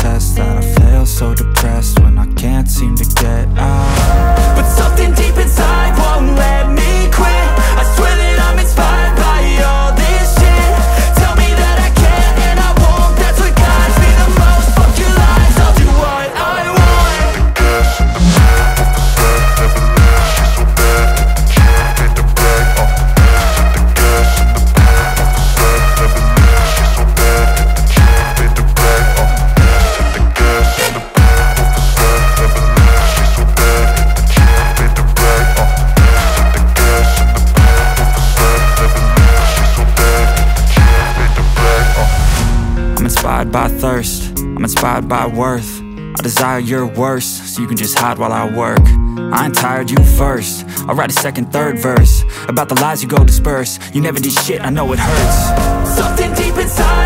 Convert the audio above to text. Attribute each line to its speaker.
Speaker 1: test that I fail, so depressed when I can't seem to get out. But something deep inside won't let me quit. I swear that I'm inspired by all this shit. Tell me that I can't and I won't, that's what guides me the most. Fuck your lies, I'll do what I want.
Speaker 2: The gas in the back of the set, never leave, she's so bad. Can't hit the brake, the gas in the back of the set, never leave, she's so bad. Can't hit the brake, the gas in the back of the set, never leave, she's so bad. Can't hit the brake, the gas in the back of the set, never leave, she's so bad. Can't hit the brake,
Speaker 1: I'm inspired by thirst, I'm inspired by worth. I desire your worst, so you can just hide while I work. I ain't tired, you first. I'll write a second, third verse about the lies you go disperse. You never did shit, I know it hurts. Something deep inside